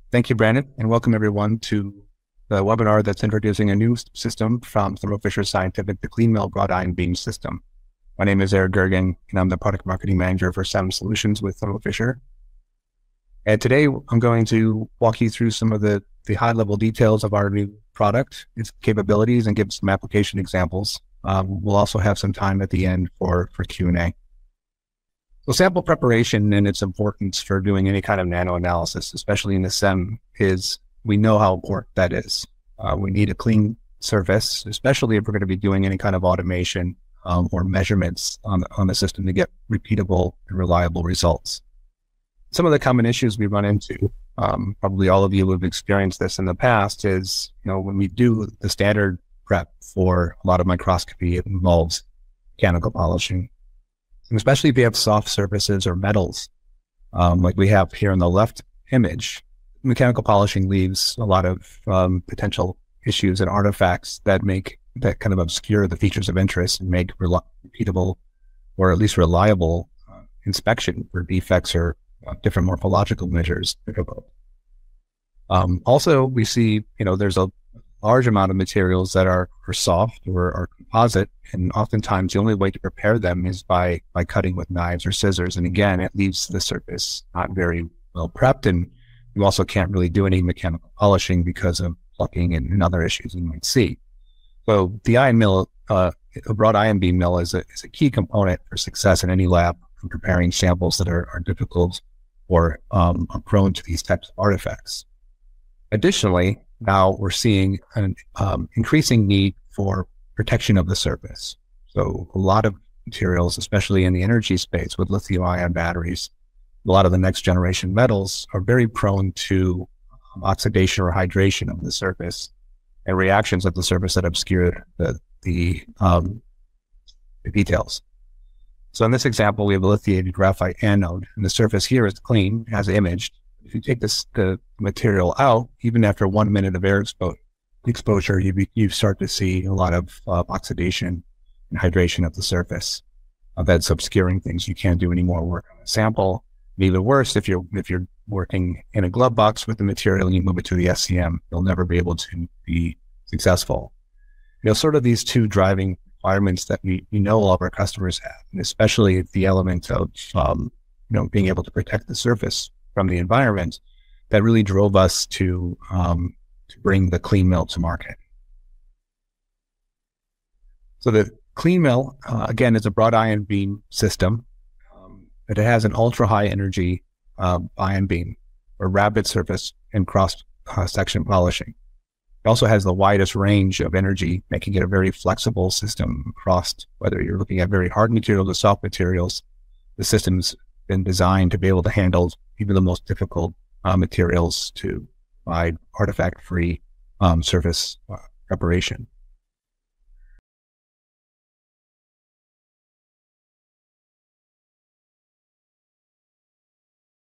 Thank you, Brandon, and welcome everyone to the webinar that's introducing a new system from Thermo Fisher Scientific, the CleanMill broad ion beam system. My name is Eric Gergen, and I'm the product marketing manager for SEM solutions with Thermo Fisher. And today I'm going to walk you through some of the high-level details of our new product, its capabilities, and give some application examples. We'll also have some time at the end for Q&A. So sample preparation and its importance for doing any kind of nano-analysis, especially in the SEM, is we know how important that is. We need a clean surface, especially if we're going to be doing any kind of automation or measurements on the system to get repeatable and reliable results. Some of the common issues we run into, probably all of you have experienced this in the past, is when we do the standard prep for a lot of microscopy, it involves mechanical polishing. And especially if you have soft surfaces or metals, like we have here in the left image, mechanical polishing leaves a lot of potential issues and artifacts that kind of obscure the features of interest and make repeatable or at least reliable inspection for defects or different morphological measures difficult. Also, we see, there's a large amount of materials that are soft or are composite, and oftentimes the only way to prepare them is by cutting with knives or scissors. And again, it leaves the surface not very well prepped, and you also can't really do any mechanical polishing because of plucking and other issues you might see. So the ion mill, a broad ion beam mill, is a key component for success in any lab for preparing samples that are difficult or are prone to these types of artifacts. Additionally, now we're seeing an increasing need for protection of the surface. So a lot of materials, especially in the energy space with lithium-ion batteries, a lot of the next generation metals are very prone to oxidation or hydration of the surface and reactions of the surface that obscure the details. So in this example, we have a lithiated graphite anode, and the surface here is clean, as imaged. If you take the material out, even after 1 minute of air exposure, you start to see a lot of oxidation and hydration of the surface. That's obscuring things. You can't do any more work on a sample. And even worse, if you're working in a glove box with the material and you move it to the SEM, you'll never be able to be successful. Sort of these two driving requirements that we know all of our customers have, and especially the element of being able to protect the surface from the environment, that really drove us to bring the CleanMill to market. So the CleanMill, again, is a broad ion beam system, but it has an ultra high energy ion beam or rapid surface and cross section polishing. It also has the widest range of energy, making it a very flexible system across, whether you're looking at very hard materials or soft materials. The system's been designed to be able to handle even the most difficult materials to provide artifact-free surface preparation.